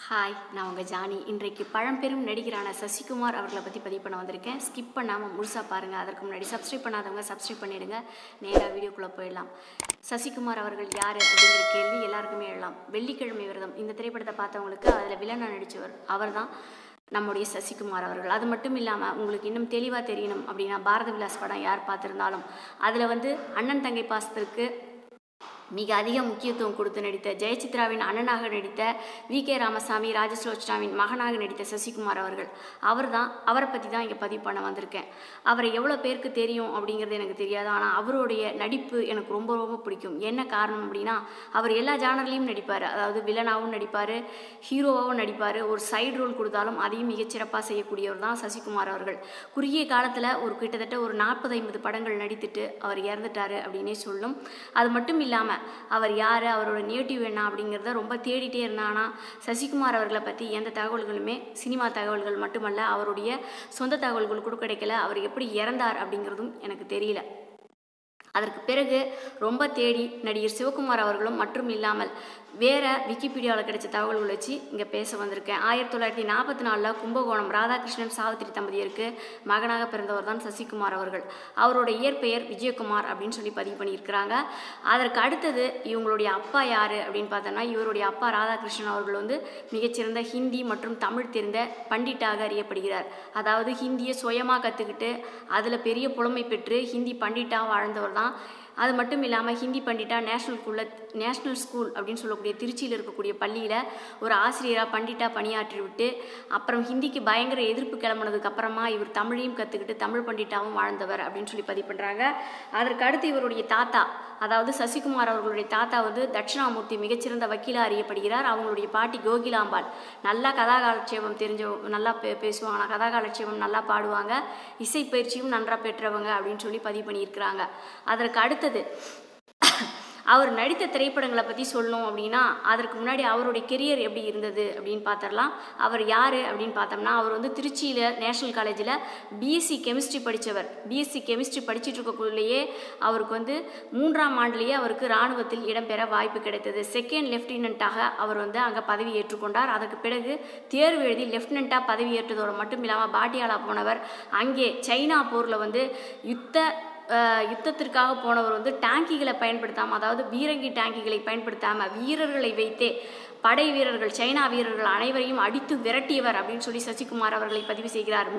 Hi, நான் உங்கள் Johnny. இன்றைக்கு பழம்பெரும் நடிகரான சசிகுமார் அவர்களை பற்றி பதிவு பண்ண வந்திருக்கேன். ஸ்கிப் பண்ணாமல் முழுசாக பாருங்கள். அதற்கு முன்னாடி சப்ஸ்கிரைப் பண்ணாதவங்க சப்ஸ்கிரைப் பண்ணிவிடுங்க. நேராக வீடியோக்குள்ளே போயிடலாம். சசிகுமார் அவர்கள் யார் அப்படிங்கிற கேள்வி எல்லாருக்குமே எழலாம். வெள்ளிக்கிழமை விரதம் இந்த திரைப்படத்தை பார்த்தவங்களுக்கு அதில் வில்லனாக நடித்தவர் அவர் தான் நம்முடைய சசிகுமார் அவர்கள். அது மட்டும் இல்லாமல் உங்களுக்கு இன்னும் தெளிவாக தெரியணும் அப்படின்னா பாரத விலாஸ் படம் யார் பார்த்துருந்தாலும் அதில் அண்ணன் தங்கை பாசத்திற்கு மிக அதிக முக்கியத்துவம் கொடுத்து நடித்த ஜெயசித்ராவின் அண்ணனாக நடித்த வி.கே. ராமசாமி ராஜஸ்லோச்சனாவின் மகனாக நடித்த சசிகுமார் அவர்கள் அவரை பற்றி தான் இங்கே பதிவு பண்ண வந்திருக்கேன். அவரை எவ்வளோ பேருக்கு தெரியும் அப்படிங்கிறது எனக்கு தெரியாது. ஆனால் அவருடைய நடிப்பு எனக்கு ரொம்ப ரொம்ப பிடிக்கும். என்ன காரணம் அப்படின்னா அவர் எல்லா ஜானர்லேயும் நடிப்பார். அதாவது வில்லனாகவும் நடிப்பார், ஹீரோவாகவும் நடிப்பார். ஒரு சைடு ரோல் கொடுத்தாலும் அதையும் மிகச்சிறப்பாக செய்யக்கூடியவர் தான் சசிகுமார் அவர்கள். குறுகிய காலத்தில் கிட்டத்தட்ட ஒரு 40-50 படங்கள் நடித்துட்டு அவர் இறந்துட்டார் அப்படின்னே சொல்லும். அது மட்டும் இல்லாமல் அவர் யார், அவரோட நேட்டிவ் என்ன அப்படிங்கிறத ரொம்ப தேடிட்டே இருந்தானா சசிகுமார் அவர்களை பற்றி எந்த தகவல்களுமே சினிமா தகவல்கள் மட்டுமல்ல, அவருடைய சொந்த தகவல்கள் கூட கிடைக்கல. அவர் எப்படி இறந்தார் அப்படிங்கிறதும் எனக்கு தெரியல. அதற்கு பிறகு ரொம்ப தேடி நடிகர் சிவகுமார் அவர்களும் மற்றும் இல்லாமல் வேறு விக்கிபீடியாவில் கிடைச்ச தகவல்கள் வச்சு இங்கே பேச வந்திருக்கேன். 1944 கும்பகோணம் ராதாகிருஷ்ணன் சாவித்திரி தம்பதியருக்கு மகனாக பிறந்தவர் தான் சசிகுமார் அவர்கள். அவரோட இயற்பெயர் விஜயகுமார் அப்படின்னு சொல்லி பதிவு பண்ணியிருக்கிறாங்க. அதற்கு அடுத்தது இவங்களுடைய அப்பா யார் அப்படின்னு பார்த்தோன்னா இவருடைய அப்பா ராதாகிருஷ்ணன் அவர்கள் மிகச்சிறந்த ஹிந்தி மற்றும் தமிழ் தெரிந்த பண்டிட்டாக அறியப்படுகிறார். அதாவது ஹிந்தியை சுயமாக கற்றுக்கிட்டு அதில் பெரிய புலமை பெற்று ஹிந்தி பண்டிட்டாக வாழ்ந்தவர் தான். அது மட்டும் இல்லாமல் ஹிந்தி பண்டிட்டா நேஷ்னல் ஸ்கூல் அப்படின்னு சொல்லக்கூடிய திருச்சியில் இருக்கக்கூடிய பள்ளியில் ஒரு ஆசிரியராக பண்டிட்டா பணியாற்றி விட்டு அப்புறம் ஹிந்திக்கு பயங்கர எதிர்ப்பு கிளம்புனதுக்கு அப்புறமா இவர் தமிழையும் கற்றுக்கிட்டு தமிழ் பண்டிட்டாவும் வாழ்ந்தவர் அப்படின்னு சொல்லி பதிவு பண்ணுறாங்க. அதற்கு அடுத்து இவருடைய தாத்தா, அதாவது சசிகுமார் அவர்களுடைய தாத்தா தட்சிணாமூர்த்தி மிகச்சிறந்த வக்கீலாக அறியப்படுகிறார். அவங்களுடைய பாட்டி கோகிலாம்பாள் நல்லா கதாகாலட்சேபம் நல்லா பேசுவாங்க, கதாகாலட்சேபம் நல்லா பாடுவாங்க, இசை பயிற்சியும் நன்றாக பெற்றவங்க அப்படின்னு சொல்லி பதிவு பண்ணியிருக்கிறாங்க. அதற்கு அடுத்தது அவர் நடித்த திரைப்படங்களை பற்றி சொல்லணும் அப்படின்னா அதற்கு முன்னாடி அவருடைய கெரியர் எப்படி இருந்தது அப்படின்னு பார்த்துடலாம். அவர் யார் அப்படின்னு பார்த்தோம்னா அவர் திருச்சியில் நேஷனல் காலேஜில் பிஎஸ்சி கெமிஸ்ட்ரி படித்தவர். பிஎஸ்சி கெமிஸ்ட்ரி படிச்சுட்டு இருக்கக்குள்ளேயே அவருக்கு 3ஆம் ஆண்டுலேயே அவருக்கு இராணுவத்தில் இடம்பெற வாய்ப்பு கிடைத்தது. செகண்ட் லெஃப்டினண்ட்டாக அவர் அங்கே பதவி ஏற்றுக்கொண்டார். அதுக்கு பிறகு தேர்வு எழுதி லெஃப்டினண்ட்டாக பதவி ஏற்றதோடு மட்டும் இல்லாமல் பாட்டியாலா போனவர். அங்கே சைனா போரில் யுத்தத்திற்காக போனவர் டேங்கிகளை பயன்படுத்தாமல், அதாவது பீரங்கி டேங்கிகளை பயன்படுத்தாமல் வீரர்களை வைத்தே படை வீரர்கள் சைனா வீரர்கள் அனைவரையும் அடித்து விரட்டியவர் அப்படின்னு சொல்லி சசிகுமார் அவர்களை பதிவு செய்கிறார்.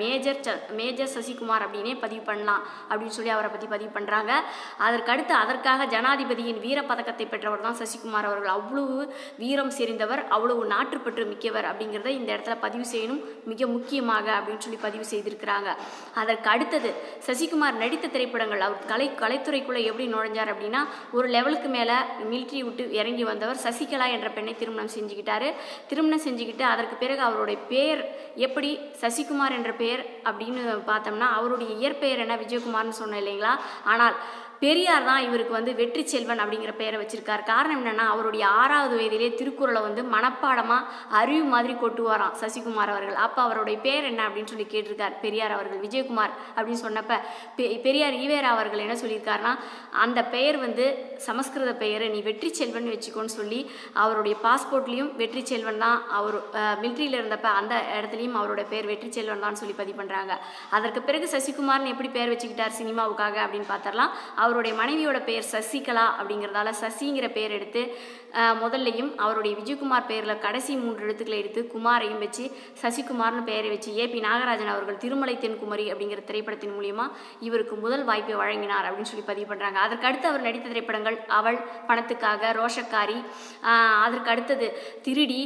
மேஜர் சசிகுமார் அப்படின்னே பதிவு பண்ணலாம் அப்படின்னு சொல்லி அவரை பற்றி பதிவு பண்ணுறாங்க. அதற்கடுத்து அதற்காக ஜனாதிபதியின் வீர பதக்கத்தை பெற்றவர் தான் சசிகுமார் அவர்கள். அவ்வளவு வீரம் செறிந்தவர், அவ்வளவு நாட்டுப்பற்று மிக்கவர் அப்படிங்கிறத இந்த இடத்துல பதிவு செய்யணும் மிக முக்கியமாக அப்படின்னு சொல்லி பதிவு செய்திருக்கிறாங்க. அதற்கு அடுத்தது சசிகுமார் நடித்த திரைப்படங்கள். அவர் கலைத்துறைக்குள்ளே எப்படி நுழைஞ்சார் அப்படின்னா ஒரு லெவலுக்கு மேலே மிலிட்ரி விட்டு இறங்கி வந்தவர். சசிகலா என்ற பெண்ணை திருமணம் செஞ்சுக்கிட்டு அதற்கு பிறகு அவருடைய பெயர் எப்படி சசிகுமார் என்ற பெயர் அப்படின்னு பார்த்தோம்னா அவருடைய இயற்பெயர் என்ன விஜயகுமார்னு சொன்னேன் இல்லைங்களா. ஆனால் பெரியார் தான் இவருக்கு வெற்றி செல்வன் அப்படிங்கிற பெயரை வச்சிருக்கார். காரணம் என்னென்னா அவருடைய 6வது வயதிலே திருக்குறளை மனப்பாடமாக அறிவு மாதிரி கொட்டுவாராம் சசிகுமார் அவர்கள். அப்போ அவருடைய பெயர் என்ன அப்படின்னு சொல்லி கேட்டிருக்கார் பெரியார் அவர்கள். விஜயகுமார் அப்படின்னு சொன்னப்ப பெரியார் ஈவேரா அவர்கள் என்ன சொல்லியிருக்காருன்னா அந்த பெயர் சமஸ்கிருத பெயர், நீ வெற்றி செல்வன் வச்சுக்கோன்னு சொல்லி அவருடைய பாஸ்போர்ட்லேயும் வெற்றி செல்வன் தான். அவர் மிலிட்ரியில் இருந்தப்ப அந்த இடத்துலையும் அவரோட பெயர் வெற்றி செல்வன் தான் சொல்லி பதிவு பண்ணுறாங்க. அதற்கு பிறகு சசிகுமார்னு எப்படி பெயர் வச்சுக்கிட்டார் சினிமாவுக்காக அப்படின்னு பார்த்தரலாம். அவருடைய மனைவியோட பெயர் சசிகலா அப்படிங்கிறதால சசிங்கிற பெயர் எடுத்து முதல்லையும் அவருடைய விஜயகுமார் பெயரில் கடைசி 3 எழுத்துக்களை எடுத்து குமாரையும் வச்சு சசிகுமார்னு பெயரை வச்சு ஏபி நாகராஜன் அவர்கள் திருமலை தென்குமரி அப்படிங்கிற திரைப்படத்தின் மூலியமாக இவருக்கு முதல் வாய்ப்பை வழங்கினார் அப்படின்னு சொல்லி பதிவு பண்ணுறாங்க. அதற்கு அடுத்து அவர் நடித்த திரைப்படங்கள் அவள், பணத்துக்காக, ரோஷக்காரி, அதற்கு அடுத்தது திருடி,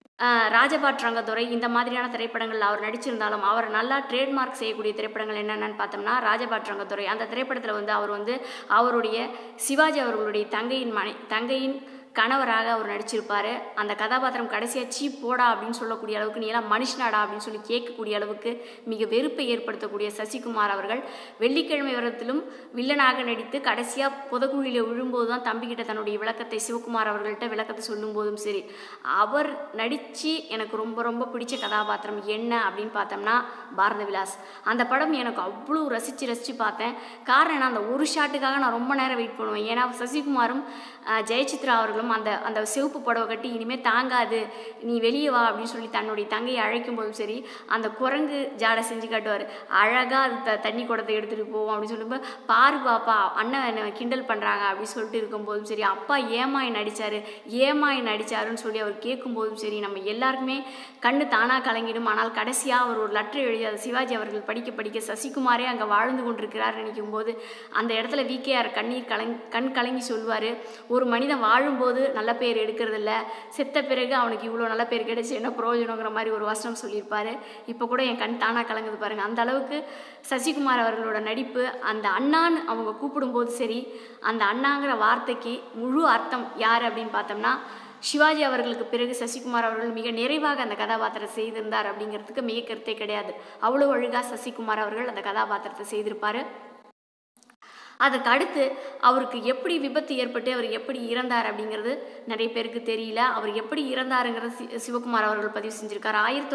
ராஜபாட் ரங்கத்துறை, இந்த மாதிரியான திரைப்படங்கள் அவர் நடிச்சிருந்தாலும் அவர் நல்லா ட்ரேட்மார்க் செய்யக்கூடிய திரைப்படங்கள் என்னென்னு பார்த்தோம்னா ராஜபாட் ரங்கத்துறை. அந்த திரைப்படத்தில் அவர் அவருடைய சிவாஜி அவர்களுடைய தங்கையின் கணவராக அவர் நடிச்சிருப்பார். அந்த கதாபாத்திரம் கடைசியாக சீப் போடா அப்படின்னு சொல்லக்கூடிய அளவுக்கு நீ எல்லாம் மனுஷனாடா அப்படின்னு சொல்லி கேட்கக்கூடிய அளவுக்கு மிக வெறுப்பை ஏற்படுத்தக்கூடிய சசிகுமார் அவர்கள் வெள்ளிக்கிழமை விரதத்திலும் வில்லனாக நடித்து கடைசியாக புதக்குழியில் விழும்போது தான் தம்பிக்கிட்ட தன்னுடைய விளக்கத்தை சிவகுமார் அவர்கள்ட்ட விளக்கத்தை சொல்லும் போதும் சரி அவர் நடித்து எனக்கு ரொம்ப ரொம்ப பிடிச்ச கதாபாத்திரம் என்ன அப்படின்னு பார்த்தோம்னா பாரத விலாஸ். அந்த படம் எனக்கு அவ்வளோ ரசித்து பார்த்தேன். காரணம் என்ன, அந்த ஒரு ஷாட்டுக்காக நான் ரொம்ப நேரம் வெயிட் பண்ணுவேன். ஏன்னா சசிகுமாரும் ஜெயசித்ரா அவர்களும் அந்த அந்த சிவப்பு புடவை கட்டி இனிமேல் தாங்காது நீ வெளியே வா அப்படின்னு சொல்லி தன்னுடைய தங்கையை அழைக்கும் போதும் சரி அந்த குரங்கு ஜாடை செஞ்சு காட்டுவார். அழகாக அது தண்ணி குடத்தை எடுத்துகிட்டு போவோம் அப்படின்னு சொல்லும்போது பாரு பாப்பா அண்ணன் என்னை கிண்டல் பண்ணுறாங்க அப்படின்னு சொல்லிட்டு இருக்கும்போதும் சரி அப்பா ஏமாய் நடித்தாருன்னு சொல்லி அவர் கேட்கும்போதும் சரி நம்ம எல்லாருக்குமே கண்ணு தானாக கலங்கிடும். ஆனால் கடைசியாக அவர் ஒரு லெட்டர் எழுதி அதை சிவாஜி அவர்கள் படிக்க சசிகுமாரே அங்கே வாழ்ந்து கொண்டிருக்கிறார் நினைக்கும் போது அந்த இடத்துல VKR கண் கலங்கி சொல்வார், ஒரு மனிதன் வாழும்போது நல்ல பேர் எடுக்கிறதில்ல, செத்த பிறகு அவனுக்கு இவ்வளோ நல்ல பேர் கிடைச்சி என்ன பிரயோஜனங்கிற மாதிரி ஒரு வசனம் சொல்லியிருப்பார். இப்போ கூட என் கண் தானாக கலங்குது பாருங்கள். அந்த அளவுக்கு சசிகுமார் அவர்களோட நடிப்பு. அந்த அண்ணான்னு அவங்க கூப்பிடும்போது சரி அந்த அண்ணாங்கிற வார்த்தைக்கு முழு அர்த்தம் யார் அப்படின்னு பார்த்தோம்னா சிவாஜி அவர்களுக்கு பிறகு சசிகுமார் அவர்கள் மிக நிறைவாக அந்த கதாபாத்திரத்தை செய்திருந்தார் அப்படிங்கிறதுக்கு மிக கருத்தே கிடையாது. அவ்வளோ அழகாக சசிகுமார் அவர்கள் அந்த கதாபாத்திரத்தை செய்திருப்பார். அதுக்கு அடுத்து அவருக்கு எப்படி விபத்து ஏற்பட்டு அவர் எப்படி இறந்தார் அப்படிங்கிறது நிறைய பேருக்கு தெரியல. அவர் எப்படி இறந்தாருங்கிறது சிவகுமார் அவர்கள் பதிவு செஞ்சுருக்கார்.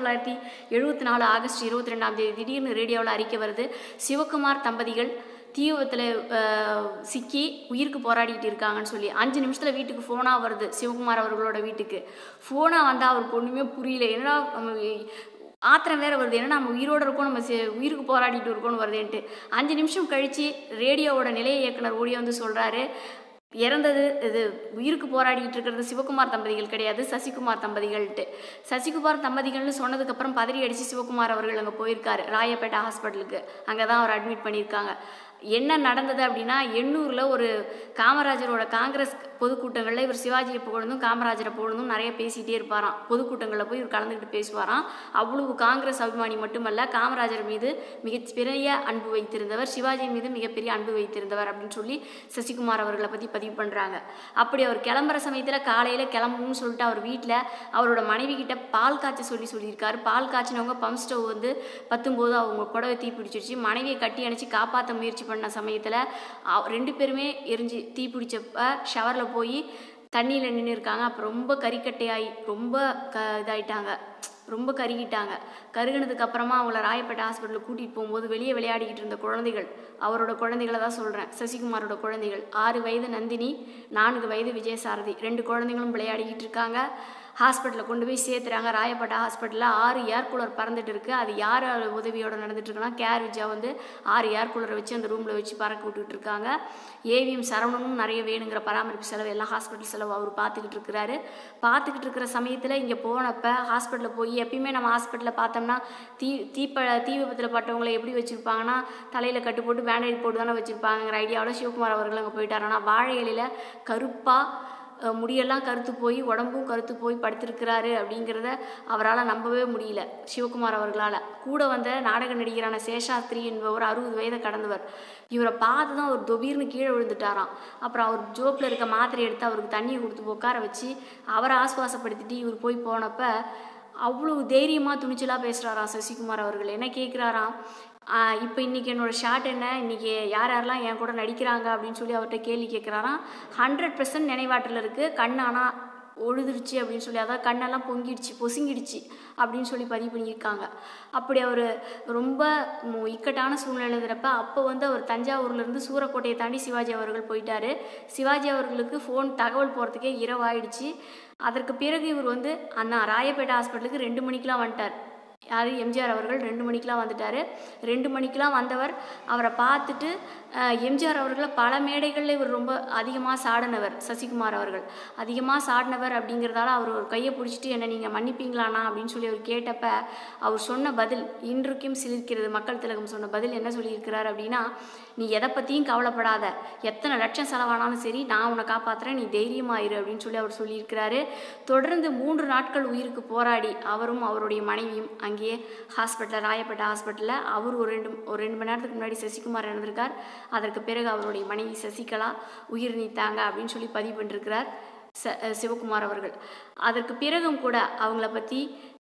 1974 ஆகஸ்ட் 22 திடீர்னு ரேடியோவில் அறிக்கை வருது, சிவகுமார் தம்பதிகள் தீ விபத்தில் சிக்கி உயிருக்கு போராடிட்டு இருக்காங்கன்னு சொல்லி 5 நிமிஷத்தில் வீட்டுக்கு ஃபோனாக வருது. சிவகுமார் அவர்களோட வீட்டுக்கு ஃபோனாக வந்தால் அவருக்கு ஒன்றுமே புரியல. என்னடா ஆத்திரம் வேறு வருது, ஏன்னா நம்ம உயிரோடு இருக்கோம், நம்ம உயிருக்கு போராடிட்டு இருக்கோம்னு வருதுன்ட்டு 5 நிமிஷம் கழித்து ரேடியோவோட நிலைய இயக்குனர் ஓடிய வந்து சொல்கிறாரு, இறந்தது இது உயிருக்கு போராடிட்டு இருக்கிறது சிவகுமார் தம்பதிகள் கிடையாது, சசிகுமார் தம்பதிகள்ட்டு. சசிகுமார் தம்பதிகள்னு சொன்னதுக்கப்புறம் பதறி அடித்து சிவகுமார் அவர்கள் அங்கே போயிருக்காரு ராயப்பேட்டை ஹாஸ்பிட்டலுக்கு. அங்கே தான் அவர் அட்மிட் பண்ணியிருக்காங்க. என்ன நடந்தது அப்படின்னா எண்ணூரில் ஒரு காமராஜரோட காங்கிரஸ் பொதுக்கூட்டங்களில் இவர் சிவாஜியை புகழ்ந்தும் காமராஜரை புகழ்ந்தும் நிறைய பேசிகிட்டே இருப்பாராம். பொதுக்கூட்டங்களில் போய் இவர் கலந்துக்கிட்டு பேசுவாராம். அவ்வளவு காங்கிரஸ் அபிமானி மட்டுமல்ல, காமராஜர் மீது மிகப்பெரிய அன்பு வைத்திருந்தவர், சிவாஜி மீது மிகப்பெரிய அன்பு வைத்திருந்தவர் அப்படின்னு சொல்லி சசிகுமார் அவர்களை பற்றி பதிவு பண்ணுறாங்க. அப்படி அவர் கிளம்புற சமயத்தில் காலையில் கிளம்பணும்னு சொல்லிட்டு அவர் வீட்டில் அவரோட மனைவி கிட்ட பால் காய்ச்ச சொல்லியிருக்காரு. பால் காய்ச்சினவங்க பம்ப் ஸ்டவ் வந்து பத்தும்போது அவங்க புடவை தீ பிடிச்சிருச்சு. மனைவியை கட்டி அணைச்சி காப்பாற்ற முயற்சி பண்ண சமயத்தில் 2 பேருமே எரிஞ்சு தீ பிடிச்சப்ப ஷவரில் போய் தண்ணியில் நின்று இருக்காங்க. அப்போ ரொம்ப கறிக்கட்டையாகி ரொம்ப இதாயிட்டாங்க, ரொம்ப கருகிட்டாங்க. கருகினதுக்கு அப்புறமா அவங்கள ராயப்பேட்டை ஹாஸ்பிட்டலுக்கு கூட்டிகிட்டு போகும்போது வெளியே விளையாடிக்கிட்டு இருந்த குழந்தைகள், அவரோட குழந்தைகளை தான் சொல்கிறேன், சசிகுமாரோட குழந்தைகள் 6 வயது நந்தினி, 4 வயது விஜயசாரதி, 2 குழந்தைங்களும் விளையாடிக்கிட்டு இருக்காங்க. ஹாஸ்பிட்டலில் கொண்டு போய் சேர்த்துறாங்க. ராயப்பேட்டை ஹாஸ்பிட்டலில் 6 ஏர் கூலர் பறந்துட்டு இருக்குது. அது யார் உதவியோடு நடந்துட்டுருக்குன்னா கேர் விஜயா வந்து 6 ஏர் கூலரை வச்சு அந்த ரூமில் வச்சு பறக்க விட்டுட்டு இருக்காங்க. AVM சரவணனும் நிறைய வேணுங்கிற பராமரிப்பு செலவு எல்லாம் ஹாஸ்பிட்டல் செலவு அவர் பார்த்துக்கிட்டு இருக்கிறாரு. பார்த்துக்கிட்டு இருக்கிற சமயத்தில் இங்கே போனப்போ ஹாஸ்பிட்டலில் போய் எப்பயுமே நம்ம ஹாஸ்பிட்டலில் பார்த்தோம்னா தீ விபத்தில் பட்டவங்களை எப்படி வச்சுருப்பாங்கன்னா தலையில் கட்டு போட்டு பேண்டேஜ் போட்டு தானே வச்சுருப்பாங்கிற ஐடியாவோட சிவகுமார் அவர்கள் அங்கே போயிட்டார். ஆனால் வாழை இலையில் கருப்பாக முடியெல்லாம் கருத்து போய் உடம்பும் கருத்து போய் படுத்திருக்கிறாரு அப்படிங்கிறத அவரால் நம்பவே முடியல சிவகுமார் அவர்களால். கூட வந்த நாடக நடிகரான சேஷாஸ்திரி என்பவர் 60 வயதை கடந்தவர். இவரை பார்த்து தான் அவர் தொபீர்னு கீழே விழுந்துட்டாராம். அப்புறம் அவர் ஜோப்பில் இருக்க மாத்திரை எடுத்து அவருக்கு தண்ணியை கொடுத்து உட்கார வச்சு அவரை ஆசுவாசப்படுத்திட்டு இவர் போய் போனப்போ அவ்வளோ தைரியமாக துணிச்சலாக பேசுகிறாராம் சசிகுமார் அவர்கள். என்ன கேட்குறாராம், இப்போ இன்றைக்கி என்னோடய ஷாட் என்ன, இன்றைக்கி யாரெல்லாம் என் கூட நடிக்கிறாங்க அப்படின்னு சொல்லி அவர்கிட்ட கேள்வி கேட்குறாராம். 100% நினைவாற்றல் இருக்குது, கண் ஆனால் ஒழுதுருச்சு அப்படின்னு சொல்லி, அதாவது கண்ணெல்லாம் பொசுங்கிடுச்சு அப்படின்னு சொல்லி பதிவு பண்ணியிருக்காங்க. அப்படி அவர் ரொம்ப இக்கட்டான சூழ்நிலை எழுதுகிறப்ப அப்போ வந்து அவர் தஞ்சாவூர்லேருந்து சூரக்கோட்டையை தாண்டி சிவாஜி அவர்கள் போயிட்டார். சிவாஜி அவர்களுக்கு ஃபோன் தகவல் போகிறதுக்கே இரவாயிடுச்சு. அதற்கு பிறகு இவர் வந்து அண்ணா ராயப்பேட்டை ஹாஸ்பிட்டலுக்கு 2 மணிக்கெலாம் வந்துட்டார். யார் எம்ஜிஆர் அவர்கள் 2 மணிக்கெலாம் வந்துட்டார். 2 மணிக்கெலாம் வந்தவர் அவரை பார்த்துட்டு எம்ஜிஆர் அவர்களை பல மேடைகளில் இவர் ரொம்ப அதிகமாக சாடினவர். சசிகுமார் அவர்கள் அதிகமாக சாடினவர் அப்படிங்கிறதால அவர் ஒரு கையை பிடிச்சிட்டு என்னை நீங்கள் மன்னிப்பீங்களாண்ணா அப்படின்னு சொல்லி அவர் கேட்டப்ப அவர் சொன்ன பதில் இன்றைக்கும் சிலிர்க்கிறது. மக்கள் திலகம் சொன்ன பதில் என்ன சொல்லியிருக்கிறார் அப்படின்னா, நீ எதை பற்றியும் கவலைப்படாத, எத்தனை லட்சம் செலவானாலும் சரி நான் உன்னை காப்பாற்றுறேன், நீ தைரியமாயிரு அப்படின்னு சொல்லி அவர் சொல்லியிருக்கிறாரு. தொடர்ந்து 3 நாட்கள் உயிருக்கு போராடி அவரும் அவருடைய மனைவியும் அங்கேயே ஹாஸ்பிட்டலில் ராயப்பேட்டை ஹாஸ்பிட்டலில் அவர் ஒரு 2 மணி நேரத்துக்கு முன்னாடி சசிகுமார் இறந்திருக்கார். அதற்கு பிறகு அவருடைய மனைவி சசிகலா உயிர் நீத்தாங்க அப்படின்னு சொல்லி பதிவு பண்ணிருக்கிறார் சிவகுமார் அவர்கள். அதற்கு பிறகும் கூட அவங்கள பற்றி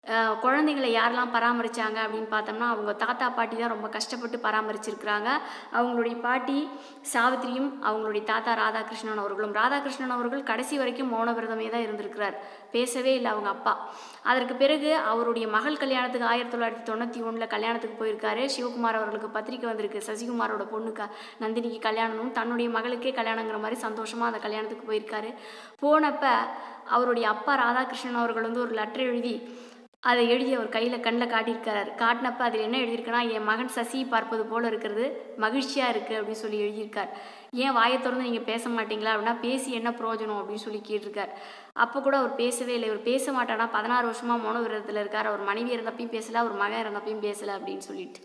குழந்தைங்களை யாரெல்லாம் பராமரித்தாங்க அப்படின்னு பார்த்தோம்னா அவங்க தாத்தா பாட்டி தான் ரொம்ப கஷ்டப்பட்டு பராமரிச்சிருக்கிறாங்க. அவங்களுடைய பாட்டி சாவித்திரியும் அவங்களுடைய தாத்தா ராதாகிருஷ்ணன் அவர்களும். ராதாகிருஷ்ணன் அவர்கள் கடைசி வரைக்கும் மௌன விரதமே தான் இருந்திருக்கிறார், பேசவே இல்லை அவங்க அப்பா. அதற்கு பிறகு அவருடைய மகள் கல்யாணத்துக்கு 1991 கல்யாணத்துக்கு போயிருக்காரு. சிவகுமார் அவர்களுக்கு பத்திரிக்கை வந்திருக்கு, சசிகுமாரோட பொண்ணுக்கு நந்தினிக்கு கல்யாணமும் தன்னுடைய மகளுக்கே கல்யாணங்கிற மாதிரி சந்தோஷமாக அந்த கல்யாணத்துக்கு போயிருக்காரு. போனப்ப அவருடைய அப்பா ராதாகிருஷ்ணன் அவர்கள் வந்து ஒரு லெட்டர் எழுதி அதை எழுதி அவர் கையில் கண்ணில் காட்டியிருக்கிறார். காட்டினப்ப அதில் என்ன எழுதியிருக்குன்னா, என் மகன் சசி பார்ப்பது போல் இருக்கிறது, மகிழ்ச்சியாக இருக்குது அப்படின்னு சொல்லி எழுதியிருக்கார். ஏன் வாயை திறந்து நீங்கள் பேச மாட்டீங்களா அப்படின்னா, பேசி என்ன பிரயோஜனம் அப்படின்னு சொல்லி கேட்டிருக்கார். அப்போ கூட அவர் பேசவே இல்லை. இவர் பேச மாட்டானா, 16 வருஷமாக மௌன விரதத்தில் இருக்கார். அவர் மனைவி இருந்தப்பையும் பேசலை, அவர் மகன் இருந்தப்பையும் பேசலை அப்படின்னு சொல்லிட்டு.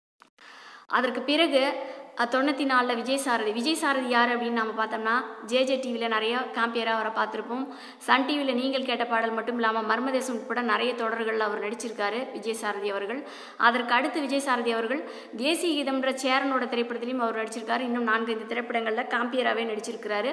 அதற்கு பிறகு 94 விஜய் சாரதி யார் அப்படின்னு நம்ம பார்த்தோம்னா, ஜேஜே டிவியில் நிறைய காம்பியராக அவரை பார்த்துருப்போம். சன் டிவியில் நீங்கள் கேட்ட பாடல் மட்டும் இல்லாமல் மர்மதேசம் உட்பட நிறைய தொடர்களில் அவர் நடிச்சிருக்காரு விஜய் சாரதி அவர்கள். அதற்கு அடுத்து விஜய் சாரதி அவர்கள் தேசிய கீதம்ன்ற சேரனோட திரைப்படத்திலையும் அவர் நடிச்சிருக்காரு. இன்னும் 4-5 திரைப்படங்களில் காம்பியராகவே நடிச்சிருக்கிறாரு.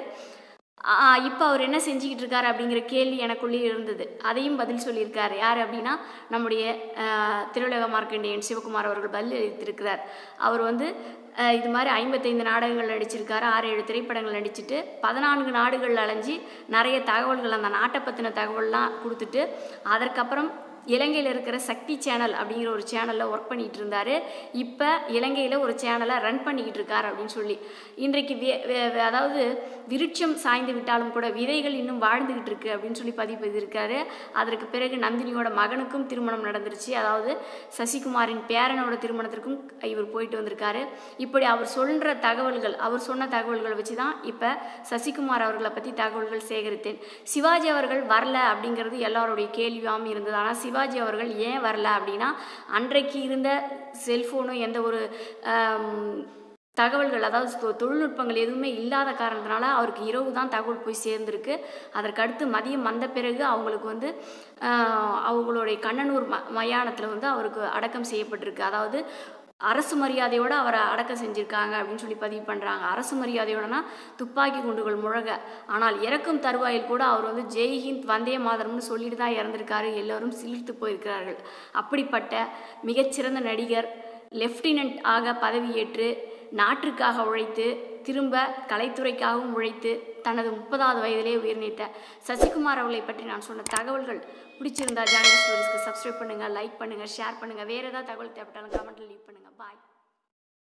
இப்போ அவர் என்ன செஞ்சுக்கிட்டு இருக்காரு அப்படிங்கிற கேள்வி எனக்குள்ளேயே இருந்தது. அதையும் பதில் சொல்லியிருக்காரு. யார் அப்படின்னா, நம்முடைய திருவுலக மார்க்கண்டேயன் சிவகுமார் அவர்கள் பதில் அளித்திருக்கிறார். அவர் வந்து இது மாதிரி 55 நாடகங்கள் நடிச்சிருக்காரு, 6-7 திரைப்படங்கள் நடிச்சுட்டு 14 நாடுகளில் அலைஞ்சி நிறைய தகவல்கள், அந்த நாட்டை பற்றின தகவல்லாம் கொடுத்துட்டு, அதற்கப்புறம் இலங்கையில் இருக்கிற சக்தி சேனல் அப்படிங்கிற ஒரு சேனலில் ஒர்க் பண்ணிகிட்டு இருந்தார். இப்போ இலங்கையில் ஒரு சேனலை ரன் பண்ணிக்கிட்டு இருக்கார் அப்படின்னு சொல்லி, இன்றைக்கு அதாவது விருட்சம் சாய்ந்து விட்டாலும் கூட விதைகள் இன்னும் வாழ்ந்துக்கிட்டு இருக்கு அப்படின்னு சொல்லி பதிவு செய்திருக்காரு. அதற்கு பிறகு நந்தினியோட மகனுக்கும் திருமணம் நடந்துருச்சு. அதாவது சசிகுமாரின் பேரனோட திருமணத்திற்கும் இவர் போயிட்டு வந்திருக்காரு. இப்படி அவர் சொல்கிற தகவல்கள், அவர் சொன்ன தகவல்களை வச்சு தான் இப்போ சசிகுமார் அவர்களை பற்றி தகவல்கள் சேகரித்தேன். சிவாஜி அவர்கள் வரல அப்படிங்கிறது எல்லாருடைய கேள்வியாகவும் இருந்தது. ஆனால் சிவாஜி அவர்கள் ஏன் வரல அப்படின்னா, அன்றைக்கு இருந்த செல்ஃபோனும் எந்த ஒரு தகவல்கள், அதாவது தொழில்நுட்பங்கள் எதுவுமே இல்லாத காரணத்தினால அவருக்கு இரவு தான் தகவல் போய் சேர்ந்துருக்கு. அதற்கு அடுத்து மதியம் வந்த பிறகு அவங்களுக்கு வந்து அவங்களுடைய கண்ணனூர் மயானத்தில் வந்து அவருக்கு அடக்கம் செய்யப்பட்டிருக்கு. அதாவது அரசு மரியாதையோடு அவரை அடக்கம் செஞ்சுருக்காங்க அப்படின்னு சொல்லி பதிவு பண்ணுறாங்க. அரசு மரியாதையோடனா துப்பாக்கி குண்டுகள் முழங்க, ஆனால் இறக்கும் தருவாயில் கூட அவர் வந்து ஜெய்ஹிந்த் வந்தே மாதரம்னு சொல்லிட்டு தான் இறந்திருக்காரு. எல்லோரும் சிலிர்த்து போயிருக்கிறார்கள். அப்படிப்பட்ட மிகச்சிறந்த நடிகர் லெஃப்டினன்ட் ஆக பதவியேற்று நாட்டிற்காக உழைத்து திரும்ப கலைத்துறைக்காகவும் உழைத்து தனது 30வது வயதிலே உயிர்நீத்த சசிகுமார் அவர்களை பற்றி நான் சொன்ன தகவல்கள் பிடிச்சிருந்தா ஜானகி ஸ்டோரிஸ்க்கு சப்ஸ்கிரைப் பண்ணுங்கள், லைக் பண்ணுங்கள், ஷேர் பண்ணுங்கள். வேறு ஏதாவது தகவல் தேவைப்பட்டாலும் கமெண்ட்டில் லீவ் பண்ணுங்கள். பாய்.